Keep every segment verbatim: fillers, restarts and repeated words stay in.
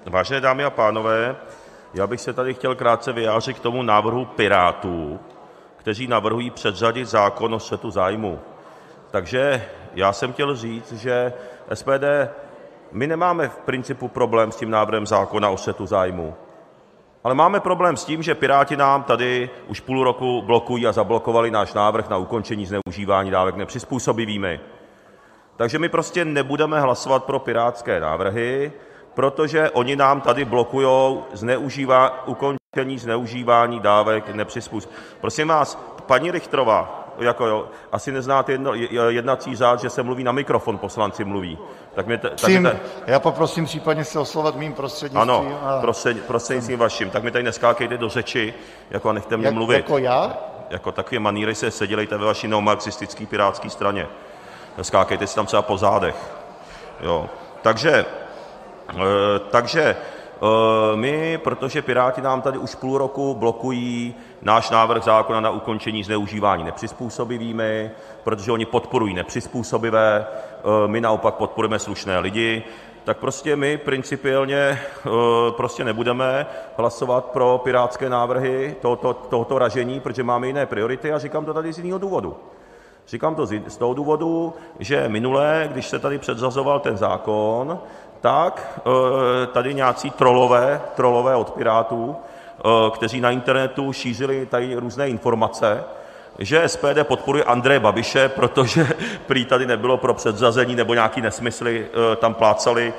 Vážené dámy a pánové, já bych se tady chtěl krátce vyjádřit k tomu návrhu Pirátů, kteří navrhují předřadit zákon o střetu zájmů. Takže já jsem chtěl říct, že S P D, my nemáme v principu problém s tím návrhem zákona o střetu zájmů, ale máme problém s tím, že Piráti nám tady už půl roku blokují a zablokovali náš návrh na ukončení zneužívání dávek nepřizpůsobivými. Takže my prostě nebudeme hlasovat pro pirátské návrhy, protože oni nám tady blokují zneužívá, ukončení zneužívání dávek nepřizpůsobivých. Prosím vás, paní Richterová, jako jo, asi neznáte jedno, jednací řád, že se mluví na mikrofon, poslanci mluví. Tak mě t- tak mě t- Já poprosím případně se oslovat mým prostřednictvím. Ano, a... prostřed, prostřednictvím vaším. Tak mi tady neskákejte do řeči, jako a nechte mě Jak, mluvit. Jako já? Jako takové maníry se sedělejte ve vaší neomarxistické pirátské straně. Skákejte si tam třeba po zádech. Jo. Takže, e, takže e, my, protože Piráti nám tady už půl roku blokují náš návrh zákona na ukončení zneužívání nepřizpůsobivými, protože oni podporují nepřizpůsobivé, e, my naopak podporujeme slušné lidi, tak prostě my principiálně e, prostě nebudeme hlasovat pro pirátské návrhy tohoto, tohoto ražení, protože máme jiné priority a říkám to tady z jiného důvodu. Říkám to z toho důvodu, že minule, když se tady předřazoval ten zákon, tak tady nějací trolové, trolové od Pirátů, kteří na internetu šířili tady různé informace, že S P D podporuje Andreje Babiše, protože prý tady nebylo pro předřazení nebo nějaký nesmysly tam plácali,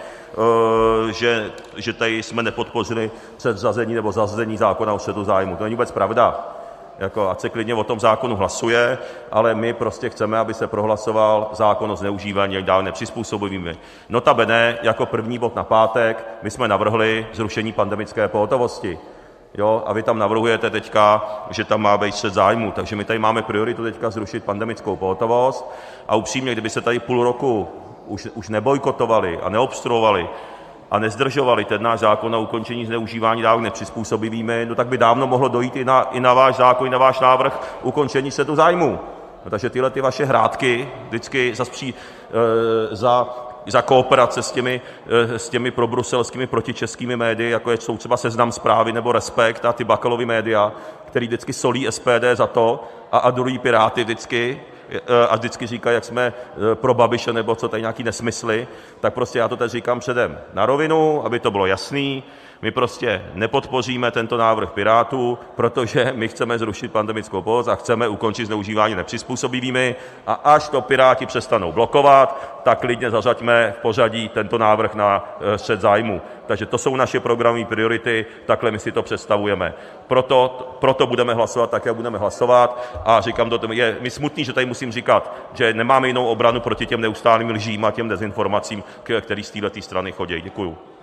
že, že tady jsme nepodpořili předřazení nebo zařazení zákona o střetu zájmu. To není vůbec pravda. Jako, ať se klidně o tom zákonu hlasuje, ale my prostě chceme, aby se prohlasoval zákon o zneužívání dávek nepřizpůsobivými. Notabene, jako první bod na pátek, my jsme navrhli zrušení pandemické pohotovosti. Jo? A vy tam navrhujete teďka, že tam má být střet zájmů. Takže my tady máme prioritu teďka zrušit pandemickou pohotovost. A upřímně, kdyby se tady půl roku už, už nebojkotovali a neobstruovali, a nezdržovali ten náš zákon na ukončení zneužívání dávek nepřizpůsobivými, no tak by dávno mohlo dojít i na, i na váš zákon, i na váš návrh ukončení střetu zájmů. No, takže tyhle ty vaše hrátky vždycky za, spří, e, za, za kooperace s těmi, e, s těmi probruselskými protičeskými médii, jako jsou třeba Seznam Zprávy nebo Respekt a ty Bakalovy média, který vždycky solí S P D za to a adorují Piráty vždycky, a vždycky říkají, jak jsme pro Babiše nebo co tady nějaký nesmysly, tak prostě já to teď říkám předem na rovinu, aby to bylo jasný. My prostě nepodpoříme tento návrh Pirátů, protože my chceme zrušit pandemickou pohotovost a chceme ukončit zneužívání nepřizpůsobivými a až to Piráti přestanou blokovat, tak klidně zařaďme v pořadí tento návrh na střet zájmů. Takže to jsou naše programové priority, takhle my si to představujeme. Proto, proto budeme hlasovat tak, jak budeme hlasovat a říkám, to je mi smutný, že tady musím říkat, že nemáme jinou obranu proti těm neustálým lžím a těm dezinformacím, který z této strany chodí. Děkuju.